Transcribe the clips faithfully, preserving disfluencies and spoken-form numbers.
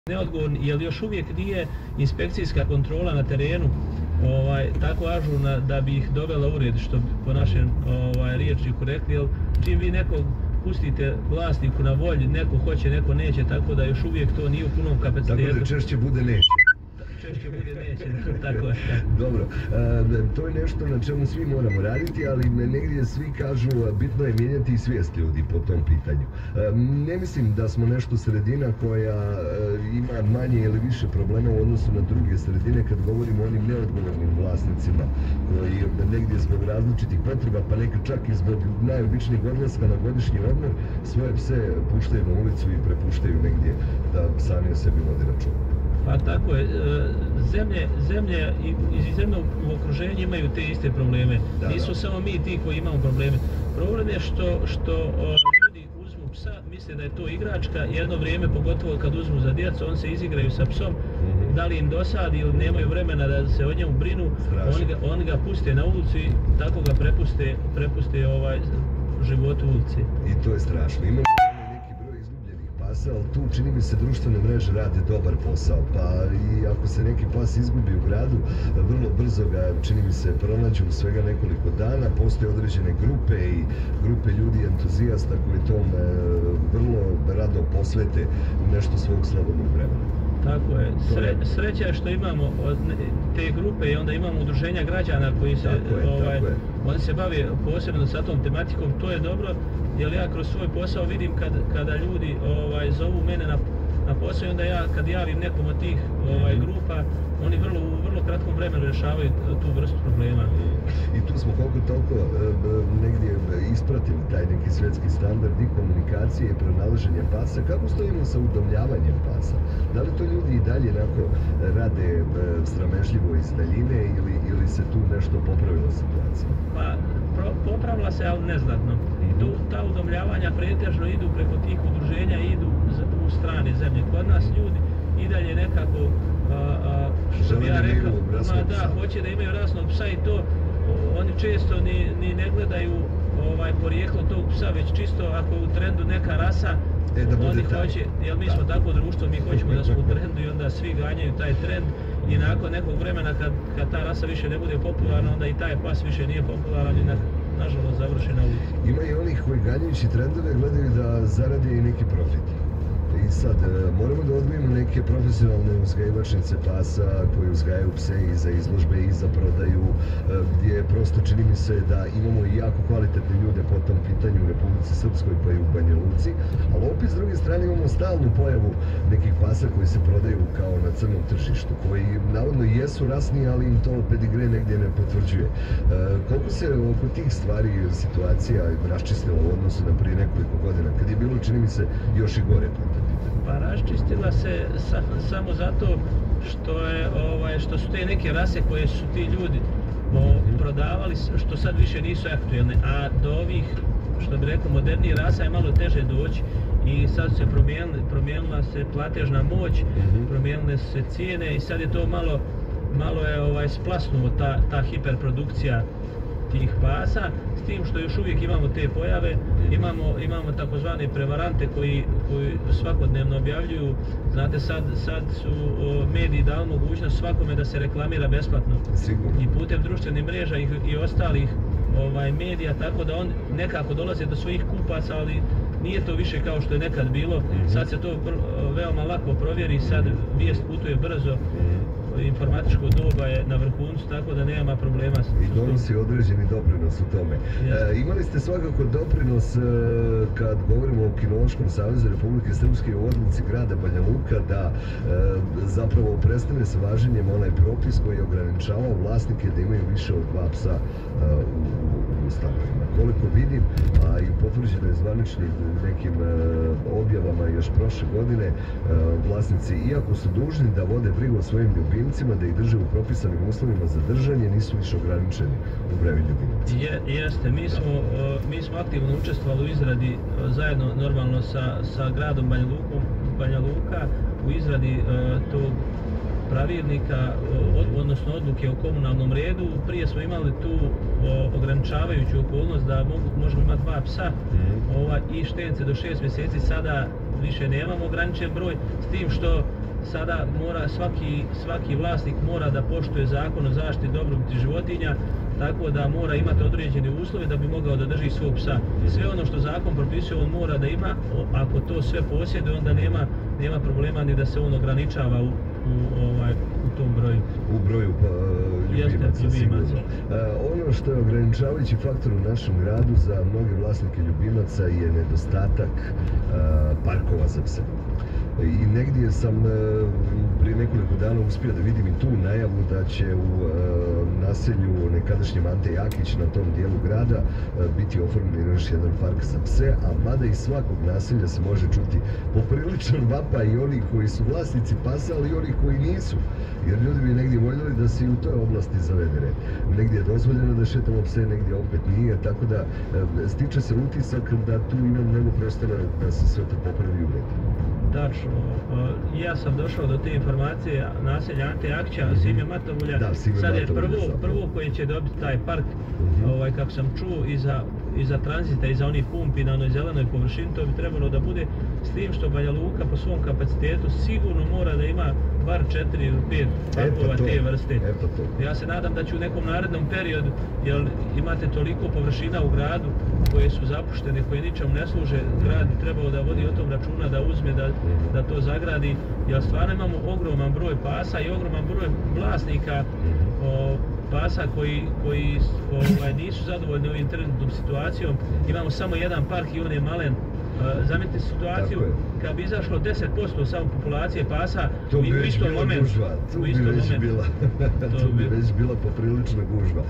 neodgovorni, jer još uvijek nije inspekcijska kontrola na terenu ovaj, tako ažurna da bi ih dovela u red, što bi po našem ovaj, riječniku rekli, jer čim vi nekog pustite vlasniku na volju, neko hoće, neko neće, tako da još uvijek to nije u punom kapacitetu. Tako da češće bude neće. Češće bude neće, tako je. Dobro, e, to je nešto na čemu svi moramo raditi, ali negdje svi kažu bitno je mijenjati i svijest ljudi po tom pitanju. E, ne mislim da smo nešto sredina koja e, ima manje ili više problema u odnosu na druge sredine kad govorimo o onim neodgovornim vlasnicima koji negdje zbog različitih potreba, pa neka čak i zbog najobičnijih odlaska na godišnji odmor svoje pse puštaju na ulicu i prepuštaju negdje da sami o sebi vode računa. Pa tako je, zemlje, zemlje i zemlje u okruženju imaju te iste probleme. Da, Nisu da. samo mi ti koji imamo probleme. Problem je što, što o, ljudi uzmu psa, misle da je to igračka, jedno vrijeme, pogotovo kad uzmu za djecu, on se izigraju sa psom, mm-hmm. da li im dosadi ili nemaju vremena da se o njemu brinu, oni ga, oni ga puste na ulicu i tako ga prepuste, prepuste ovaj, život u ulici. I to je strašno. Imamo ali tu čini mi se društvene mreže rade dobar posao, pa i ako se neki pas izgubi u gradu, vrlo brzo ga, čini mi se, pronađu u svega nekoliko dana, postoje određene grupe i grupe ljudi entuzijasta koji tom e, vrlo rado posvete nešto svog slobodnog vremena. Tako je. Sre, sreća je što imamo te grupe i onda imamo udruženja građana koji se, je, ovaj, oni se bave posebno sa tom tematikom, to je dobro, jer ja kroz svoj posao vidim kad, kada ljudi ovaj, zovu mene na, na posao i onda ja kad javim nekom od tih ovaj, grupa, oni vrlo, u vrlo kratkom vremenu rješavaju tu vrstu problema. I tu smo koliko toliko e, negdje ispratili taj neki svjetski standard i komunikacije i pronalaženja pasa. Kako stojimo sa udomljavanjem pasa? Da li to ljudi i dalje onako rade e, sramežljivo iz daljine ili, ili se tu nešto popravila situacija? Pa, pro, popravila se, ali neznatno. I tu, ta udomljavanja pretežno idu preko tih udruženja i idu u strane zemlje. Kod nas ljudi i dalje nekako A, a, što bi ja rekao, ma da, hoće da imaju rasnog psa i to oni često ni, ni ne gledaju ovaj, porijeklo tog psa, već čisto ako je u trendu neka rasa, e, da oni hoće, jer mi smo tako društvo, mi hoćemo da smo u trendu i onda svi ganjaju taj trend i nakon nekog vremena kad, kad ta rasa više ne bude popularna, onda i taj pas više nije popularan i na, nažalost završi na ulici. Ima i onih koji ganjajući trendove gledaju da zarade i neki profit. I sad, moramo da odvojimo neke profesionalne uzgajivačnice pasa koji uzgajaju pse i za izložbe i za prodaju, gdje prosto čini mi se da imamo i jako kvalitetne ljude po tom pitanju u Republici Srpskoj pa i u Banja Luci, ali opet s druge strane imamo stalnu pojavu nekih pasa koji se prodaju kao na crnom tržištu, koji navodno jesu rasni, ali im to pedigre negdje ne potvrđuje. E, koliko se oko tih stvari situacija raščistila u odnosu na prije nekoliko godina, kad je bilo, čini mi se, još i gore po tom pitanju? Pa raščistila se sa, samo zato što, je, ovaj, što su te neke rase koje su ti ljudi o, prodavali, što sad više nisu aktuelne, a do ovih, što bi rekao, modernijih rasa je malo teže doći i sad se promijenila, promijenila se platežna moć, promijenile su se cijene i sad je to malo, malo je ovaj, splasnuo ta, ta hiperprodukcija tih pasa, s tim što još uvijek imamo te pojave, imamo, imamo takozvane prevarante koji, koji svakodnevno objavljuju, znate sad, sad su o, mediji dali mogućnost svakome da se reklamira besplatno. Sigurno. I putem društvenih mreža i, i ostalih ovaj, medija, tako da on nekako dolaze do svojih kupaca, ali nije to više kao što je nekad bilo, sad se to veoma lako provjeri, sad vijest putuje brzo, informatičko doba je na vrhuncu, tako da nema problema. I donosi određeni doprinos u tome. E, imali ste svakako doprinos e, kad govorimo o Kinološkom savezu Republike Srpske u odluci grada Banja Luka da e, zapravo prestane sa važenjem onaj propis koji je ograničavao vlasnike da imaju više od dva psa e, u, u stanovima. Koliko vidim, a i potvrđeno je zvaničnim nekim e, objavama još prošle godine, e, vlasnici, iako su dužni da vode brigu o svojim ljubimcima, da ih drže u propisanim uslovima za držanje, nisu više ograničeni u brevi ljubimaca. Je, jeste, mi smo, mi smo aktivno učestvovali u izradi, zajedno normalno sa, sa gradom Banja Lukom, Banja Luka, u izradi uh, tog pravilnika, od, odnosno odluke o komunalnom redu. Prije smo imali tu o, ograničavajuću okolnost da mogu, možemo imati dva psa mm. ova, i štence do šest mjeseci, sada više nemamo ograničen broj, s tim što sada mora svaki, svaki vlasnik mora da poštuje zakon o zaštiti dobrobiti životinja, tako da mora imati određene uslove da bi mogao da drži svog psa. Sve ono što zakon propisuje on mora da ima, ako to sve posjeduje onda nema, nema problema ni da se on ograničava u, u, ovaj, u tom broju. U broju pa, ljubimaca, sigurno. Ono što je ograničavajući faktor u našem gradu za mnoge vlasnike ljubimaca je nedostatak a, parkova za pse. I negdje sam prije nekoliko dana uspio da vidim i tu najavu da će u naselju nekadašnjem Ante Jakić na tom dijelu grada biti oformljen još jedan park za pse, a mada iz svakog naselja se može čuti popriličan vapaj i oni koji su vlasnici pasa, ali i oni koji nisu. Jer ljudi bi negdje voljeli da se i u toj oblasti zavede red. Negdje je dozvoljeno da šetamo pse, negdje opet nije, tako da stiče se utisak da tu imam mnogo prostora da se sve to popravi u redu. Tačno. Ja sam došao do te informacije naselja Ante Jakića, mm-hmm. Sime Matavulja. Da, Sime sad je Matavulja prvo, zapravo. prvo koji će dobiti taj park, mm-hmm. ovaj, kako sam čuo, iza, iza tranzita, iza onih pumpi na onoj zelenoj površini, to bi trebalo da bude s tim što Banja Luka po svom kapacitetu sigurno mora da ima bar četiri ili pet parkova te vrste. Ja se nadam da će u nekom narednom periodu, jer imate toliko površina u gradu koje su zapuštene, koje ničemu ne služe, grad bi trebao da vodi o tom računa, da uzme, da, da to zagradi, jer stvarno imamo ogroman broj pasa i ogroman broj vlasnika o, pasa koji, koji ovaj, nisu zadovoljni ovim trenutnom situacijom. Imamo samo jedan park i on je malen. Zamislite situaciju kad bi izašlo deset posto samo populacije pasa to u bi već istom bila momentu. gužva, to bi već bila, to bi već bila poprilična gužva.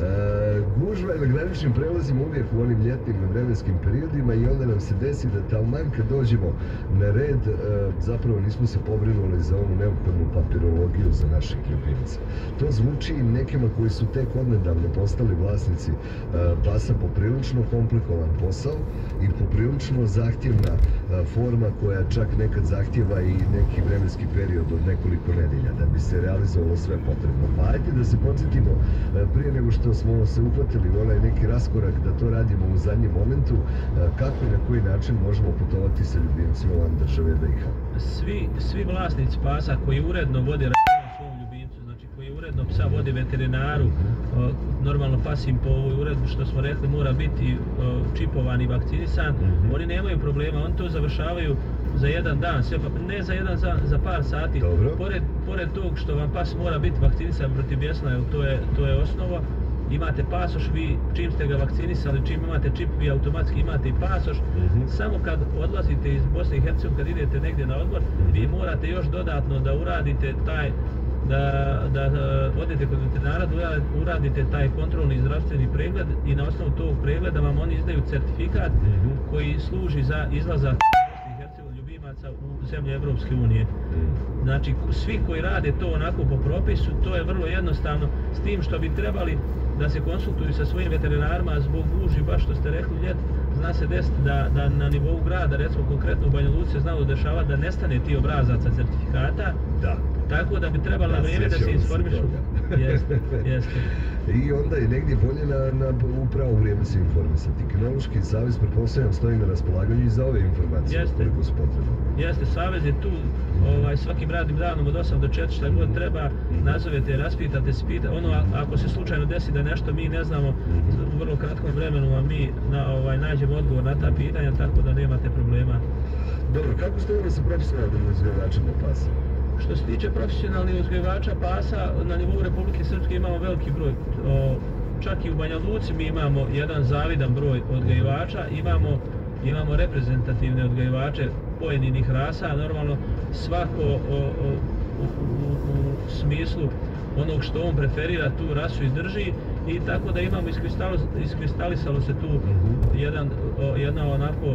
E, gužva je na graničnim prelazima uvijek u onim ljetnim vremenskim periodima i onda nam se desi da taman kad dođemo na red, e, zapravo nismo se pobrinuli za onu neophodnu papirologiju za naših ljubimaca. To zvuči nekima koji su tek odnedavno postali vlasnici e, pasa poprilično komplikovan posao i poprilično zahtjevna e, forma koja čak nekad zahtjeva i neki vremenski period od nekoliko nedelja da bi se realizovalo sve potrebno. Pa ajde da se podsjetimo prije nego što smo se uhvatili u onaj neki raskorak da to radimo u zadnjem momentu, kako i na koji način možemo putovati sa ljubimcima van države B i H. Svi, svi vlasnici pasa koji uredno vode računa o svom ljubimcu, znači koji uredno psa vode veterinaru, normalno pas im po ovoj uredbi što smo rekli mora biti čipovan i vakcinisan, mm-hmm. oni nemaju problema, oni to završavaju za jedan dan, sve, ne za jedan, za, za par sati. Pored, pored tog što vam pas mora biti vakcinisan protiv bjesna, jer to je, to je osnova, imate pasoš, vi čim ste ga vakcinisali, čim imate čip, vi automatski imate i pasoš. Mm-hmm. Samo kad odlazite iz Bosne i Hercegovine, kad idete negdje na odmor, mm-hmm. vi morate još dodatno da uradite taj da, da, da odete kod veterinara, da uradite taj kontrolni zdravstveni pregled i na osnovu tog pregleda vam oni izdaju certifikat mm-hmm. koji služi za izlazak ljubimaca u zemlje Evropske unije. Znači, svi koji rade to onako po propisu, to je vrlo jednostavno, s tim što bi trebali da se konsultuju sa svojim veterinarima zbog gužvi, baš što ste rekli ljet, zna se desiti da, da na nivou grada, recimo konkretno u Banja Luci se znalo dešavati da nestane ti obrazaca certifikata. Da. Tako da bi trebalo na vrijeme da se informišu. Jeste, jeste. I onda je negdje bolje na, na upravo vrijeme se informisati. Kinološki savez pretpostavljam stoji na raspolaganju i za ove informacije. Jeste. Koliko su potrebno. Jeste, savez je tu ovaj, svakim radnim danom od osam do četiri, šta god treba, nazovete, raspitate, spita. Ono, ako se slučajno desi da nešto mi ne znamo, u vrlo kratkom vremenu, a mi na, ovaj, nađemo odgovor na ta pitanja, tako da nemate problema. Dobro, kako ste ovo sa profesionalnim uzgajivačima pasa? Što se tiče profesionalnih uzgajivača pasa, na nivou Republike Srpske imamo veliki broj. O, čak i u Banja Luci mi imamo jedan zavidan broj odgajivača, imamo, imamo reprezentativne odgajivače pojedinih rasa, normalno svako o, o, u, u, u smislu onog što on preferira tu rasu i drži, i tako da imamo iskristalisalo se tu jedan, o, jedna onako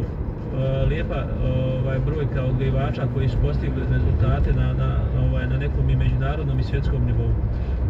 lijepa ovaj, brojka odgajivača koji su postigli rezultate na, na, ovaj, na nekom i međunarodnom i svjetskom nivou.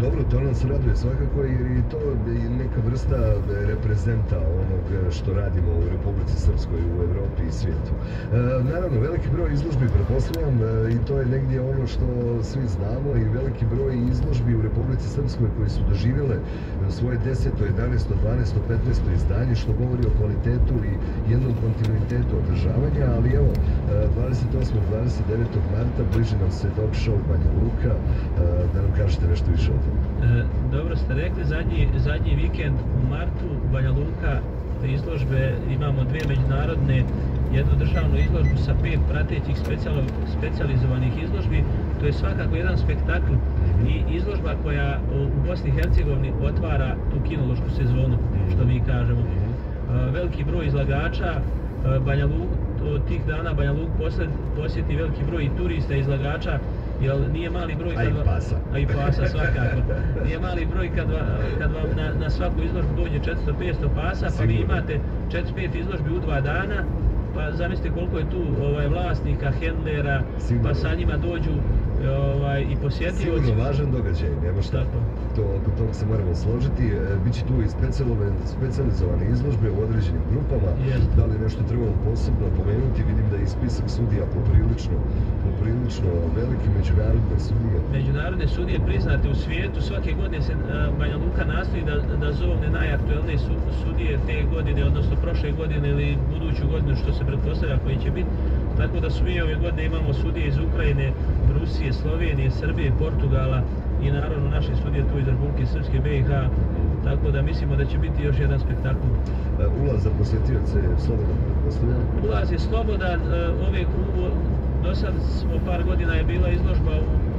Dobro, to nas raduje svakako jer je to neka vrsta reprezenta onog što radimo u Republici Srpskoj, u Evropi i svijetu. E, naravno, veliki broj izložbi, pretpostavljam, e, i to je negdje ono što svi znamo, i veliki broj izložbi u Republici Srpskoj koji su doživjele svoje deseto, jedanaesto, dvanaesto, petnaesto izdanje, što govori o kvalitetu i jednom kontinuitetu održavanja, ali evo, dvadeset osmog i dvadeset devetog marta bliži nam se Dog Show Banja Luka, da nam kažete nešto više o tome. E, dobro ste rekli, zadnji, zadnji vikend u martu Banja Luka izložbe, imamo dvije međunarodne, jednu državnu izložbu sa pet pratećih specijalizovanih izložbi. To je svakako jedan spektakl i izložba koja u Bosni i Hercegovini otvara tu kinološku sezonu, što mi kažemo. Veliki broj izlagača, Banja Luka, od tih dana Banja Luka posjeti veliki broj i turista i izlagača, jer nije mali broj kad a i pasa. A i pasa svakako. Nije mali broj kad, va, kad vam na, na svaku izložbu dođe četiristo do petsto pasa, pa vi imate četiri pet izložbi u dva dana, pa zamislite koliko je tu ovaj, vlasnika, hendlera, sigurno. Pa sa njima dođu ovaj, i posjetioci. Sigurno važan događaj, nema šta. To, oko toga se moramo složiti. E, Biće tu i specijalizovane izložbe u određenim grupama. Yes. Da li nešto trebamo posebno pomenuti? Vidim da je spisak sudija poprilično, poprilično veliki, međunarodne sudije. Međunarodne sudije priznate u svijetu. Svake godine se a, Banja Luka nastoji da, da zovne najaktuelnije su, sudije te godine, odnosno prošle godine ili buduću godinu, što se pretpostavlja koji će biti. Tako da su mi ove godine imamo sudije iz Ukrajine, Rusije, Slovenije, Srbije, Portugala i naravno naše sudije tu iz Republike Srpske, B i H. Tako da mislimo da će biti još jedan spektakl. Ulaz za posjetioce je slobodan, pretpostavljam? Ulaz je slobodan. Ove do sad smo par godina je bila izložba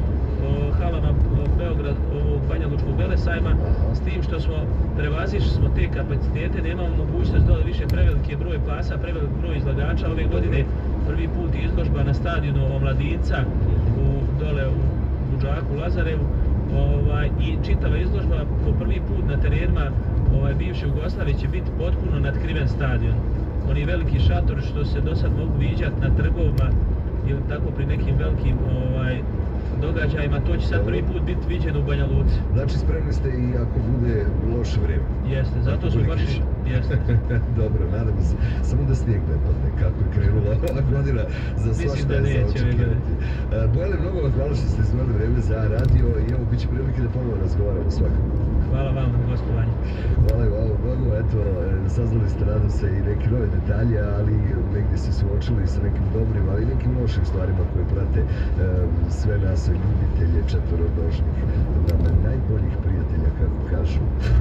u halama Beograd, ovog Banja Lučkog Velesajma, s tim što smo prevazišli smo te kapacitete, nemamo mogućnost dole više prevelike broj pasa, prevelik broj izlagača. Ove godine prvi put izložba na stadionu Omladinca u, dole u Budžaku, Lazarevu, ovaj, i čitava izložba po prvi put na terenima ovaj, bivše Jugoslavije će biti potpuno nadkriven stadion. Oni veliki šatori što se do sad mogu viđati na trgovima ili tako pri nekim velikim ovaj, događajima, to će sad prvi put biti viđeno u Banja Luci. Znači spremni ste i ako bude loše vrijeme? Jeste, zato smo baš i... Jeste. Dobro, nadamo se. Samo da snijeg ne padne, kako je krenula ova godina za svašta je za očekivati. Bojane, mnogo vam hvala što ste izvojili vrijeme za radio i evo, bit će prilike da ponovno razgovaramo svakako. Hvala vam na gostovanju. Hvala i vama Bogu, eto, saznali ste, nadam se, i neke nove detalje, ali negdje se suočili sa nekim dobrim, ali i nekim lošim stvarima koje prate um, sve nas ljubitelje četvoronožnih, nama najboljih prijatelja, kako kažu.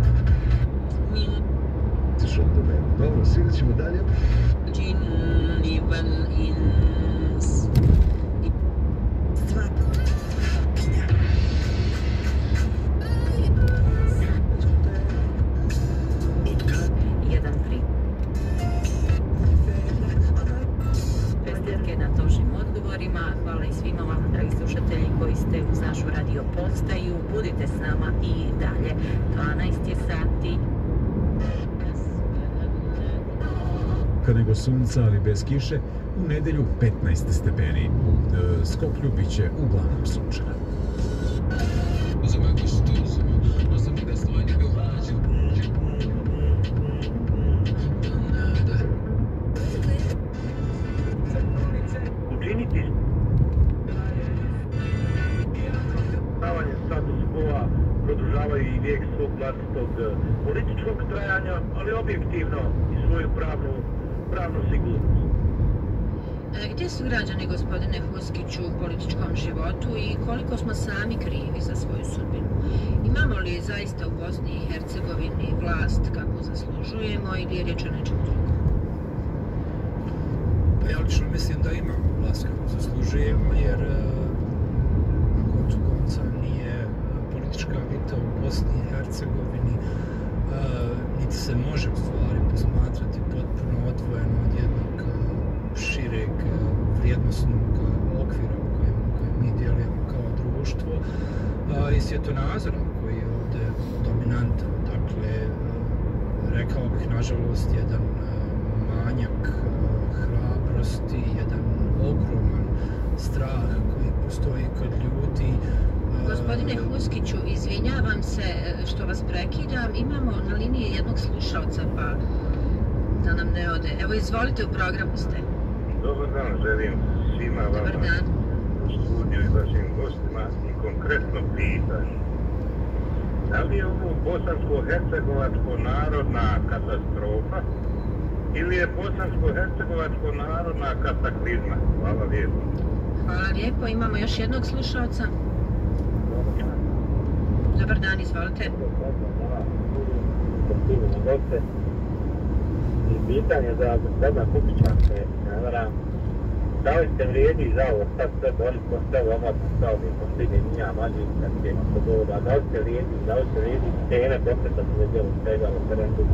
Sišom domenu. Dobro, svijet ćemo dalje. Džinni vel ins. Stvarkinja. Jedan pri. Čestitke na točnim odgovorima. Hvala i svima vama, dragi slušatelji, koji ste uz našu radio postaju. Budite s nama i dalje. dvanaest je sati. Nego sunca, ali bez kiše, u nedjelju petnaest stepeni. U Skoplju bit će uglavnom sunčano. Učiniti stavanje status quo produžavaju i vijek svog vlastitog političkog trajanja, ali objektivno i svoju pravnu pravnu sigurnost. Gdje su građani, gospodine Huskiću, u političkom životu i koliko smo sami krivi za svoju sudbinu? Imamo li zaista u Bosni i Hercegovini vlast kako zaslužujemo ili je riječ o nečem drugom? Pa ja lično mislim da imamo vlast kako zaslužujemo, jer na koncu konca nije politička elita u Bosni i Hercegovini, niti se može u stvari posmatrati potpuno odvojeno od jednog šireg vrijednosnog okvira u kojem, kojem mi dijelimo kao društvo i svjetonazorom koji je ovdje dominantan. Dakle, rekao bih, nažalost, jedan manjak hrabrosti, jedan ogroman strah koji postoji kod ljudi. Gospodine Gospodine Huskiću, izvinjavam se što vas prekidam. Imamo na liniji jednog slušalca, pa da nam ne ode. Evo, izvolite, u programu ste. Dobar dan, želim svima vama. Dobar dan. U studiju i vašim gostima i konkretno pitanje. Da li je ovo bosansko-hercegovačko narodna katastrofa ili je bosansko-hercegovačko narodna kataklizma? Hvala lijepo. Hvala lijepo. Imamo još jednog slušalca. Dobar dan, izvolite. I pitanje za gospodina Kupića, se ne varam, da li ste vrijedi za ovo sad sve da oni postave omotno kao mi posljednje njima mađinska tema pogoda, da li ste vrijedi, da li ste vrijedi teme pokreta se vedjelo svega referenduma.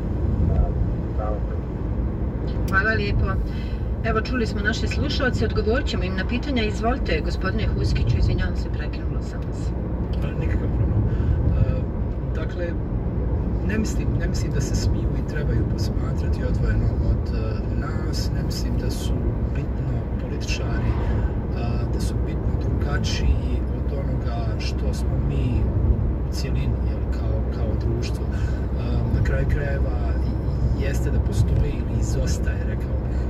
Hvala lijepo. Evo, čuli smo naše slušalce, odgovorit ćemo im na pitanja. Izvolite, gospodine Huskiću, izvinjavam se, prekinula sam vas. Nikakav problem. Dakle, ne mislim, ne mislim da se smiju i trebaju posmatrati odvojeno od nas. Ne mislim da su bitno političari, da su bitno drugačiji od onoga što smo mi u cijelini, kao, kao društvo. Na kraju krajeva jeste da postoji ili izostaje, rekao bih,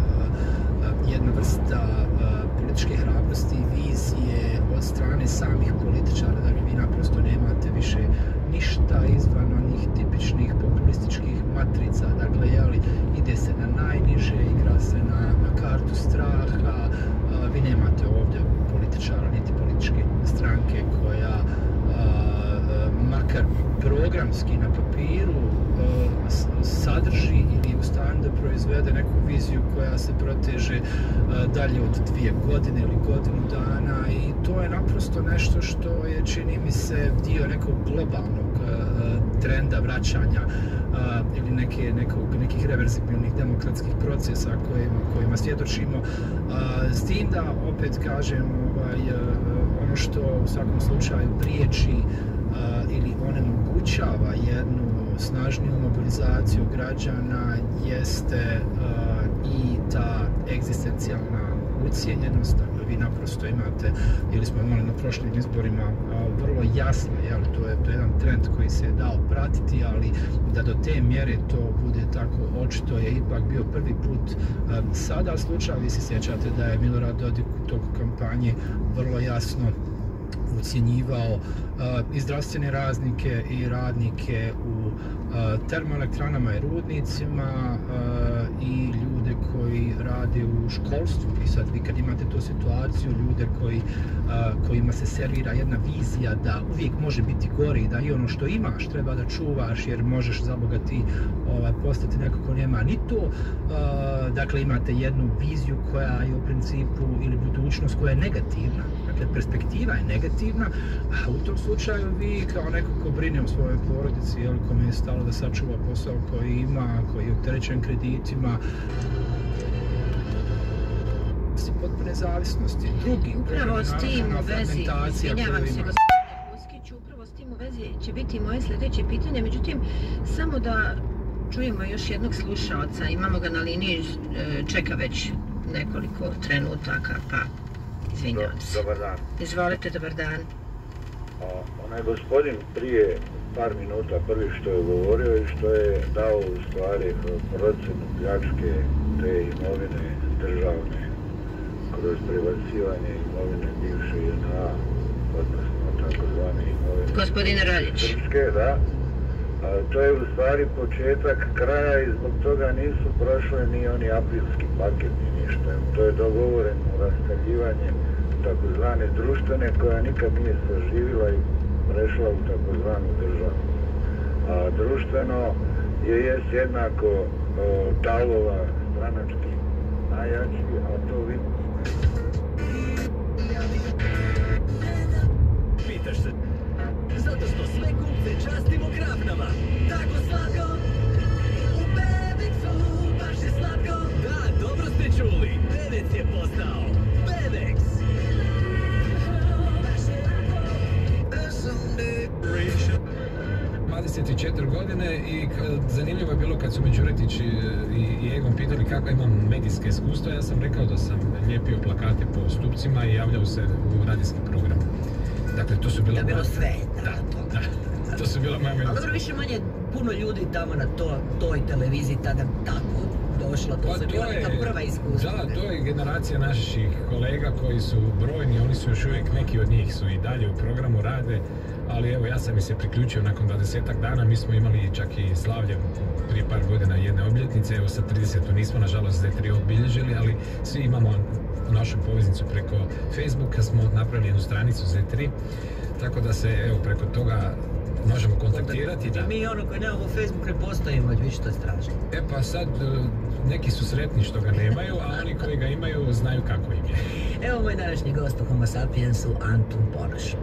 jedna vrsta političke hrabrosti i vizije od strane samih političara. Dakle, vi naprosto nemate više ništa izvan onih tipičnih populističkih matrica. Dakle, jeli, ide se na najniže, igra se na, na kartu straha. A, vi nemate ovdje političara, niti političke stranke koja a, a, makar programski na papiru a, sadrži ili je u stanju da proizvede neku viziju koja se proteže a, dalje od dvije godine ili godinu dana, i to je naprosto nešto što je, čini mi se, dio nekog globalnog a, trenda vraćanja a, ili neke, nekog, nekih reverzibilnih demokratskih procesa kojima, kojima svjedočimo. A, s tim da, opet kažem, ovaj, a, ono što u svakom slučaju priječi a, ili onemogućava jednu snažniju mobilizaciju građana jeste uh, i ta egzistencijalna ucijenjenost. Dakle, vi naprosto imate, ili smo imali na prošlim izborima uh, vrlo jasno, jel, to je, to je jedan trend koji se je dao pratiti, ali da do te mjere to bude tako očito je ipak bio prvi put uh, sada slučaj. Vi se sjećate da je Milorad Dodik u toku kampanje vrlo jasno ucjenjivao uh, i zdravstvene raznike i radnike u uh, termoelektranama i rudnicima uh, i ljude koji rade u školstvu. I sad vi kad imate tu situaciju, ljude koji, uh, kojima se servira jedna vizija da uvijek može biti gore i da i ono što imaš treba da čuvaš jer možeš za Boga ti ovaj, postati neko ko nema ni to. Uh, dakle, imate jednu viziju koja je u principu, ili budućnost koja je negativna. Dakle, perspektiva je negativna, a u tom slučaju vi kao neko ko brine o svojoj porodici, jel, kome je stalo da sačuva posao koji ima, koji je opterećen kreditima, potpune zavisnosti. Drugi, upravo s tim u vezi, izvinjavam se gospodine Huskiću, upravo s tim u vezi će biti moje sljedeće pitanje, međutim, samo da čujemo još jednog slušalca, imamo ga na liniji, čeka već nekoliko trenutaka, pa izvinjavam se. Dobar dan. Izvolite, dobar dan. O, onaj gospodin prije par minuta prvi što je govorio i što je dao u stvari procenu pljačke te imovine državne kroz prebacivanje imovine bivše J N A, odnosno takozvane imovine Gospodine Radić. Srpske, da. A, to je u stvari početak kraja i zbog toga nisu prošle ni oni aprilski paket ni ništa. To je dogovoreno rastavljivanje takozvane društvene koja nikad nije saživila i prešla u takozvanu državu. A društveno je jest jednako o, talova stranački najjači, a to vidi. Pitaš se, zato što sve kupce častimo krapnama. Tako slatko, u Bebeksu baš je slatko. Da, dobro ste čuli, Bebek je postao Bebex. dvadeset četiri godine i zanimljivo je bilo kad su Međuretić i, i Egon pitali kako imam medijske iskustva. Ja sam rekao da sam lijepio plakate po stupcima i javljao se u radijski program. Dakle, to su bila... Da je bilo sve, da, da, toga. Da, to su bila mame... Ali dobro, više manje puno ljudi tamo na to, toj televiziji tada tako došlo, to pa su bila neka prva iskustva. Da, to je generacija naših kolega koji su brojni, oni su još uvijek, neki od njih su i dalje u programu, rade, ali evo, ja sam mi se priključio nakon dvadesetak dana, mi smo imali čak i slavlje prije par godina jedne obljetnice, evo sa tridesetu nismo, nažalost, Z tri obilježili, ali svi imamo našu poveznicu preko Facebooka, smo napravili jednu stranicu Z tri, tako da se, evo, preko toga možemo kontaktirati. Da. Mi ono koji nemamo Facebook ne postojimo, vidiš, to je strašno. E pa sad, neki su sretni što ga nemaju, a oni koji ga imaju znaju kako im je. Evo moj današnji gost u Homo Sapiensu, Antun Ponoš.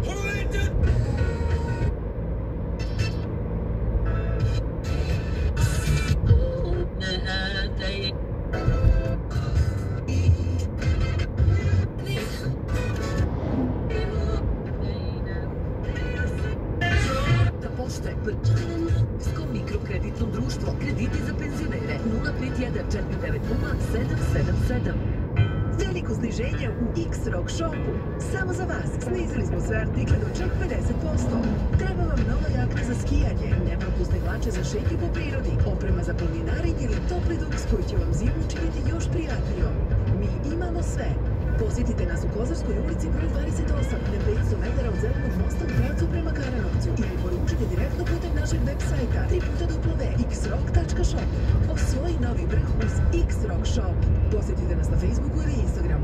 Mikrokreditno društvo, krediti za penzionere, nula pet jedan četiri devet nula sedam sedam sedam. Veliko sniženje u X-Rock shopu. Samo za vas snizili smo sve artikle do čak pedeset posto. Treba vam nova jakna za skijanje, nepropusne hlače za šetnju po prirodi, oprema za planinarenje ili topli duks koji će vam zimu učiniti još prijatnijom. Mi imamo sve. Posjetite nas u Kozarskoj ulici broj dvadeset osam, na petsto metara od Zelenog mosta u pravcu prema Karanovcu, ili poručite direktno putem našeg web sajta tri puta w x rock tačka shop. Osvoji novi vrh uz X-Rock Shop. Posjetite nas na Facebooku ili Instagramu.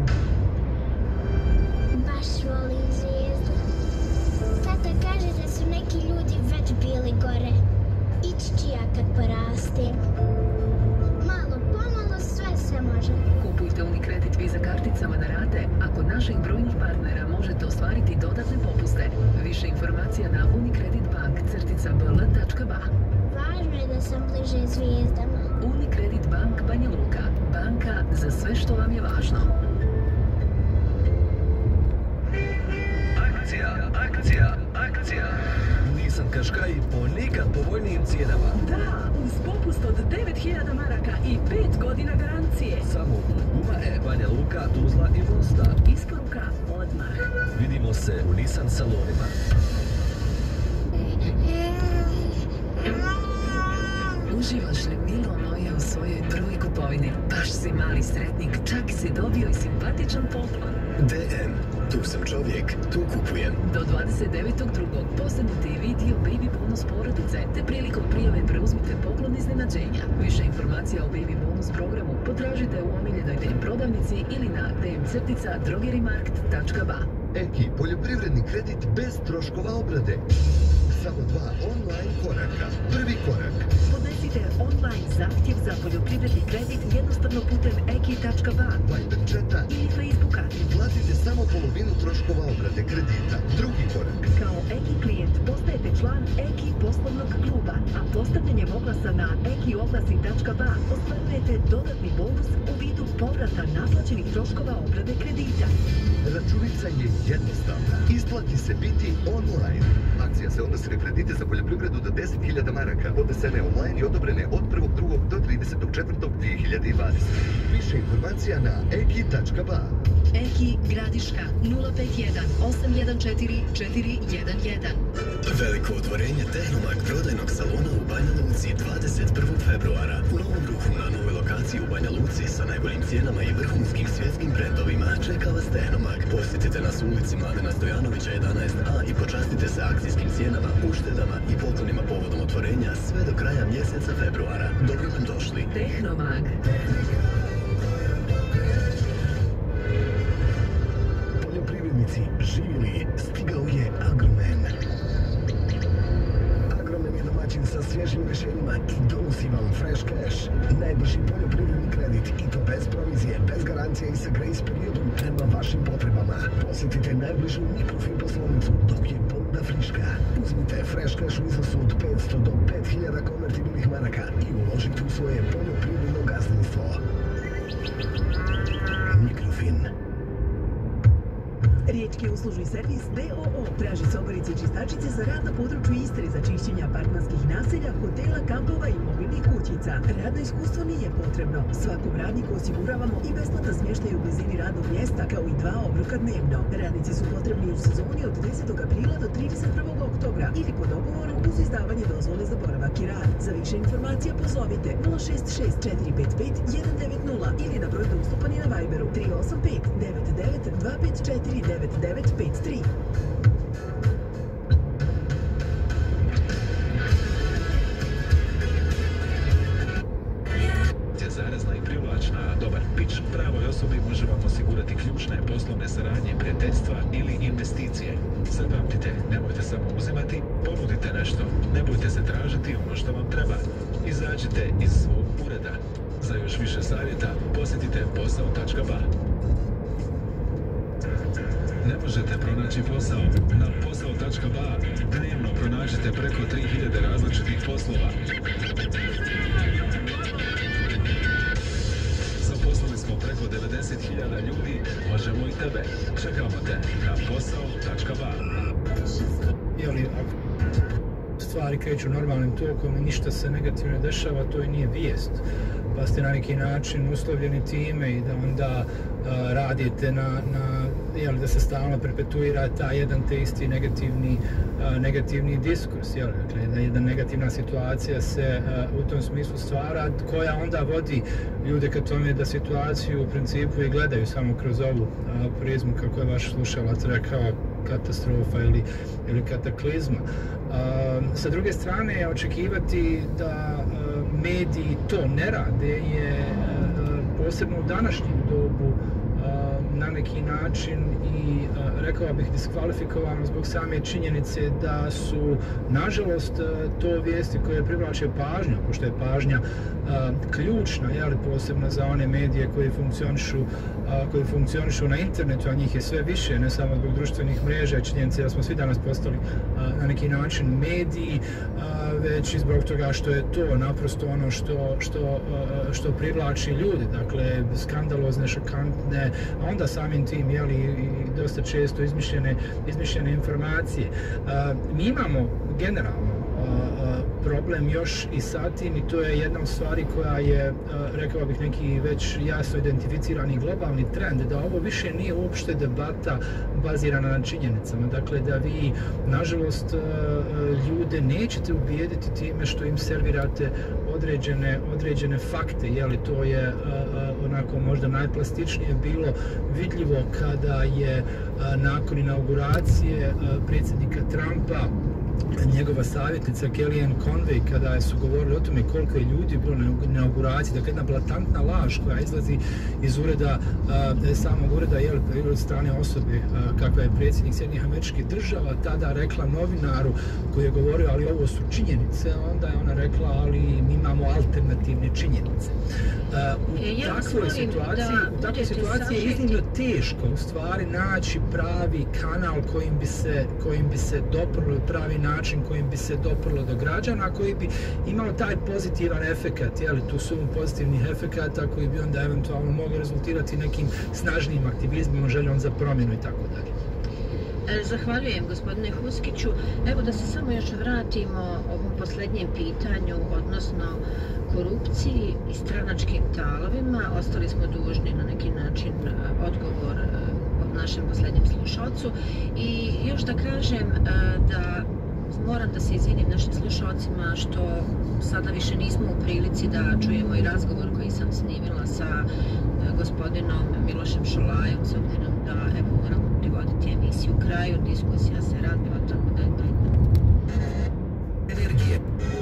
Baš volim zvijezdu. Tata kaže da su neki ljudi već bili gore. Ići ću ja kad porastim. Malo pomalo sve se može. Kupujte Unicredit Visa karticama na rate, a kod naših brojnih partnera možete ostvariti dodatne popuste. Više informacija na unicreditbank crtica b l tačka b a. Važno je da sam bliže zvijezdama. Unicredit Bank Banja Luka. Banka za sve što vam je važno. Akcija, akcija, akcija. Nissan Qashqai po nikad povoljnijim cijenama. Da, uz popust od devet hiljada maraka i pet godina garancije. Samo u UMAE, Banja Luka, Tuzla i Mostar. Isporuka odmah. Vidimo se u Nissan salonima. Uživaš li, milo moje, u svojoj prvoj kupovini? Baš si mali sretnik, čak si dobio i simpatičan poklon. D M, tu sam čovjek, tu kupujem. Do dvadeset devetog drugog posebni dio Baby Bonus porodice, te prilikom prijave preuzmite poklon iznenađenja. Više informacija o Baby Bonus programu potražite u omiljenoj D M prodavnici ili na d m crtica drogerimarkt tačka b a. Eki, poljoprivredni kredit bez troškova obrade. Samo dva online koraka. Prvi korak. Podnesite online zahtjev za poljoprivredni kredit jednostavno putem eki tačka b a, Viber chata ili Facebooka. Platite samo polovinu troškova obrade kredita. Drugi korak. Kao Eki klijent postajete član Eki poslovnog kluba, a postavljanjem oglasa na eki oglasi tačka b a ostvarujete dodatni bonus u vidu povrata naplaćenih troškova obrade kredita. Računica je jednostavna. Isplati se biti online. Akcija se odnosi na kredite za poljoprivredu do deset hiljada maraka, podnesene online i odobrene od prvog drugog do tridesetog četvrtog dvije hiljade dvadesete. Više informacija na eki tačka b a. Eki Gradiška nula pet jedan osam jedan četiri četiri jedan jedan. Veliko otvorenje Tehnomag prodajnog salona u Banja Luci dvadeset prvog februara. U novom ruhu na novoj lokaciji u Banja Luci sa najboljim cijenama i vrhunskim svjetskim brendovima čeka vas Tehnomag. Posjetite nas u ulici Mladena Stojanovića jedanaest a i počastite se akcijskim cijenama, uštedama i poklonima povodom otvorenja sve do kraja mjeseca februara. Dobro nam došli. Tehnomag. Poljoprivrednici, živjeli, stigao je Agromen. Agromen je domaćin sa svježim rješenjima i donosi vam fresh cash. Najbrži poljoprivredni kredit i to bez provizije, bez garancije i sa grace periodom prema vašim potrebama. Posjetite najbližu Mikrofin poslovnicu dok je ponuda friška. Uzmite fresh cash u iznosu od petsto do pet hiljada konvertibilnih maraka i uložite u svoje poljoprivredno gazdinstvo. Mikrofin. Riječki uslužni servis D O O traži sobarice i čistačice za rad na području Istre za čišćenje apartmanskih naselja, hotela, kampova i mobilnih kućica. Radno iskustvo nije potrebno. Svakom radniku osiguravamo i besplatan smještaj u blizini radnog mjesta kao i dva obroka dnevno. Radnici su potrebni u sezoni od desetog aprila do trideset prvog oktobra ili po dogovoru uz izdavanje dozvole za boravak i rad. Za više informacija pozovite nula šest šest četiri pet pet jedan devet nula ili na broj dostupani na Viberu tri osam pet devet devet dva pet četiri devet devet pet tri. Zarazna i privlačna, a dobar pitch pravoj osobi može vam osigurati ključne poslovne saradnje, prijateljstva ili investicije. Zapamtite, nemojte samo uzimati, ponudite nešto. Ne bojte se tražiti ono što vam treba. Izađite iz svog ureda. Za još više savjeta posjetite posao tačka ba. Ne možete pronaći posao? Na posao tačka ba dnevno pronađite preko tri hiljade različitih poslova. Zaposlili smo preko devedeset hiljada ljudi, možemo i tebe. Čekamo te na posao tačka ba. Jeli, ako stvari kreću normalnim tokom i ništa se negativno dešava, to i nije vijest. Pa ste na neki način uslovljeni time i da onda uh, radite na, na jel, da se stalno perpetuira taj jedan te isti negativni, uh, negativni diskurs. Jel? Dakle, da jedna negativna situacija se uh, u tom smislu stvara, koja onda vodi ljude ka tome da situaciju u principu i gledaju samo kroz ovu uh, prizmu, kako je vaš slušalac rekao, katastrofa ili, ili kataklizma. Uh, sa druge strane, očekivati da uh, mediji to ne rade je uh, posebno u današnjem dobu uh, na neki način i uh, rekao bih diskvalifikovano zbog same činjenice da su nažalost uh, to vijesti koje privlače pažnju, pošto je pažnja uh, ključna, jeli, posebno za one medije koji funkcionišu uh, koji funkcionišu na internetu, a njih je sve više, ne samo zbog društvenih mreža, činjenice da smo svi danas postali uh, na neki način mediji, uh, već i zbog toga što je to naprosto ono što, što, uh, što privlači ljudi, dakle skandalozne, šokantne, a onda samim tim, jeli, i dosta često izmišljene, izmišljene informacije. Uh, mi imamo generalno problem još i sa tim i to je jedna od stvari koja je, rekao bih, neki već jasno identificirani globalni trend, da ovo više nije uopšte debata bazirana na činjenicama. Dakle, da vi, nažalost, ljude nećete ubijediti time što im servirate određene, određene fakte. Jeli, to je onako možda najplastičnije bilo vidljivo kada je nakon inauguracije predsjednika Trumpa njegova savjetnica Kellyanne Conway, kada su govorili o tome koliko je ljudi bilo na inauguraciji, dakle jedna blatantna laž koja izlazi iz ureda, uh, samog ureda, jel, od strane osobe uh, kakva je predsjednik Sjedinjenih Američkih Država, tada rekla novinaru koji je govorio, ali ovo su činjenice, onda je ona rekla, ali mi imamo alternativne činjenice. Uh, u ja takvoj situaciji, u takvoj situaciji je iznimno teško u stvari naći pravi kanal kojim bi se, kojim bi se doprlo, pravi način kojim bi se doprlo do građana, koji bi imao taj pozitivan efekat, jeli, tu su pozitivnih efekata koji bi onda eventualno mogli rezultirati nekim snažnim aktivizmom, željom za promjenu i tako dalje. Zahvaljujem, gospodine Huskiću. Evo da se samo još vratimo ovom posljednjem pitanju, odnosno korupciji i stranačkim talovima. Ostali smo dužni na neki način odgovor od našem posljednjem slušalcu. I još da kažem da moram da se izvinim našim slušalcima što sada više nismo u prilici da čujemo i razgovor koji sam snimila sa gospodinom Milošem Šolajom, s obzirom da evo moramo privoditi emisiju u kraju, diskusija se radila, tako da je taj energije.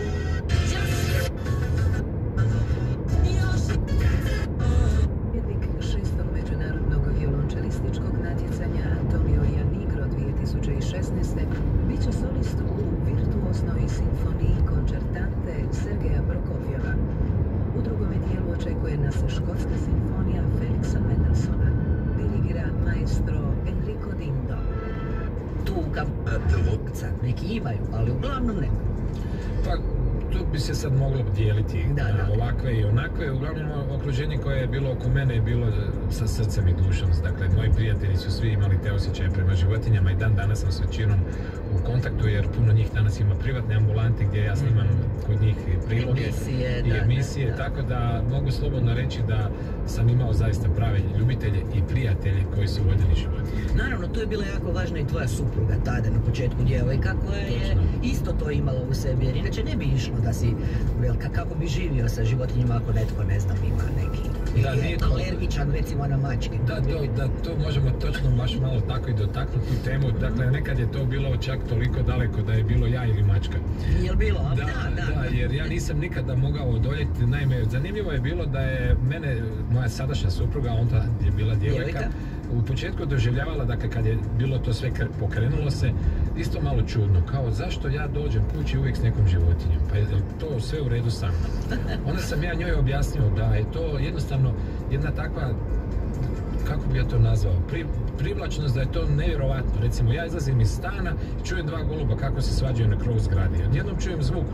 Pobjednik šestog međunarodnog violončelističkog natjecanja Antonio Iannigro dvije tisuće šesnaeste. bit će solist u virtuoznoj simfoniji koncertante Sergeja Prokofjeva. U drugome dijelu očekuje nas škotska simfonija Felixa Mendelssohna. Dirigira maestro Enrico Dindo. Tuga, dvokca, neki imaju, ali uglavnom nema. Pa, tu bi se sad moglo dijeliti Da, da. ovakve i onakve. Uglavnom, okruženje koje je bilo oko mene je bilo sa srcem i dušom. Dakle, moji prijatelji su svi imali te osjećaje prema životinjama i dan danas sam s većinom u kontaktu, jer puno njih danas ima privatne ambulante gdje ja snimam kod njih priloge Emisije, i da, emisije, da. tako da mogu slobodno reći da sam imao zaista prave ljubitelje i prijatelje koji su voljeli životinje. Naravno, tu je bila jako važna i tvoja supruga tada na početku djevojka koja je Točno. isto to imala u sebi, jer inače ne bi išlo da si, jel, ka- kako bi živio sa životinjima ako netko, ne znam, ima neki, Da, ili nije je to- alergičan recimo na mačke. Da, to, da, to možemo točno baš malo tako i dotaknuti tu temu. Dakle, nekad je to bilo čak toliko daleko da je bilo ja ili mačka. Jel bilo? Da, da, da. da, jer ja nisam nikada mogao odoljeti. Naime, zanimljivo je bilo da je mene, moja sadašnja supruga, onda je bila djevojka, Djevojka. u početku doživljavala, dakle, kad je bilo to sve kr- pokrenulo se, isto malo čudno, kao zašto ja dođem kući uvijek s nekom životinjom, pa je to sve u redu sa mnom. Onda sam ja njoj objasnio da je to jednostavno jedna takva, kako bi ja to nazvao, pri, privlačnost, da je to nevjerovatno. Recimo, ja izlazim iz stana i čujem dva goluba kako se svađaju na krovu zgradi. Odjednom čujem zvuk,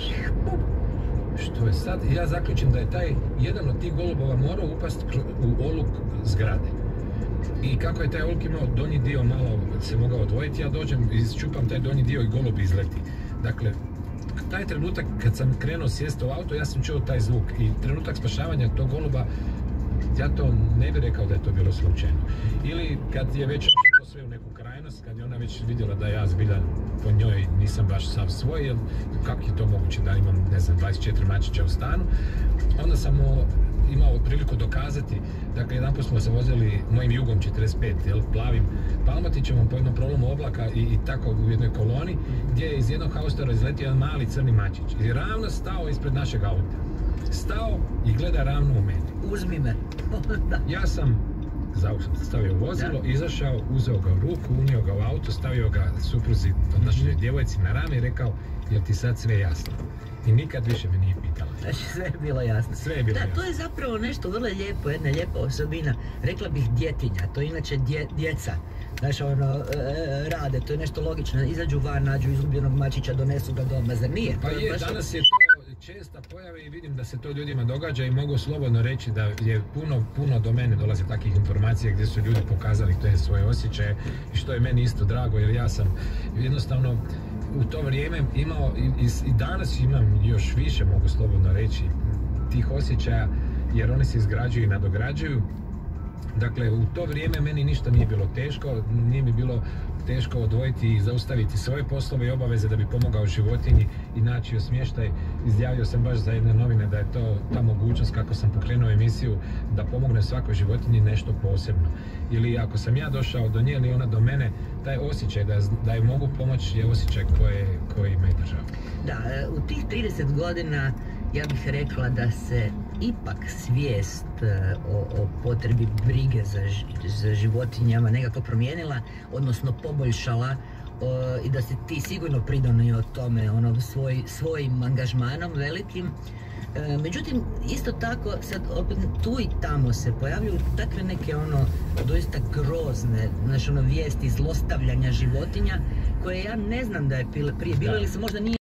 što je sad, i ja zaključim da je taj jedan od tih golubova morao upast u oluk zgrade. I kako je taj oluk imao donji dio malo se mogao odvojiti, ja dođem, iščupam taj donji dio i golub izleti. Dakle, taj trenutak kad sam krenuo sjesti u auto, ja sam čuo taj zvuk i trenutak spašavanja tog goluba, ja to ne bih rekao da je to bilo slučajno. Ili kad je već to sve u neku krajnost, kad je ona već vidjela da ja zbilja po njoj nisam baš sav svoj, jer kako je to moguće da imam, ne znam, dvadeset četiri mačića u stanu, onda sam mu imao priliku dokazati. Dakle, jedan put smo se vozili mojim Jugom četrdeset pet, jel, plavim Palmotićem po jednom prolomu oblaka i, i tako u jednoj koloni, gdje je iz jednog haustora izletio jedan mali crni mačić i ravno stao ispred našeg auta. Stao i gleda ravno u mene. Uzmi me. Da. Ja sam stavio u vozilo, izašao, uzeo ga u ruku, unio ga u auto, stavio ga supruzi, odnosno djevojci na rame i rekao, jel ti sad sve jasno? I nikad više me nije pitala. Znači, sve je bilo jasno. Sve je bilo Da, jasno. to je zapravo nešto vrlo lijepo, jedna lijepa osobina. Rekla bih djetinja, to je inače dje, djeca. Znaš, ono, e, rade, to je nešto logično. Izađu van, nađu izgubljenog mačića, donesu ga doma, zar nije? Pa To je, baš- danas je to česta pojava i vidim da se to ljudima događa i mogu slobodno reći da je puno, puno do mene dolaze takvih informacija gdje su ljudi pokazali te svoje osjećaje i što je meni isto drago, jer ja sam jednostavno u to vrijeme imao i, i, i danas imam još više, mogu slobodno reći, tih osjećaja, jer oni se izgrađuju i nadograđuju. Dakle, u to vrijeme meni ništa nije bilo teško, nije mi bilo teško odvojiti i zaustaviti svoje poslove i obaveze da bi pomogao životinji i naći joj smještaj. Izjavio sam baš za jedne novine da je to ta mogućnost, kako sam pokrenuo emisiju, da pomogne svakoj životinji nešto posebno. Ili ako sam ja došao do nje ili ona do mene, taj osjećaj da, da je mogu pomoći je osjećaj koje, koji me držao. Da, u tih trideset godina ja bih rekla da se ipak svijest e, o, o potrebi brige za, ž- za životinjama nekako promijenila, odnosno poboljšala, o, i da si ti sigurno pridonio tome ono, svoj, svojim angažmanom velikim. E, međutim, isto tako, sad opet tu i tamo se pojavljuju takve neke ono doista grozne, znaš, ono, vijesti zlostavljanja životinja koje ja ne znam da je pile- prije bilo Da. ili se možda nije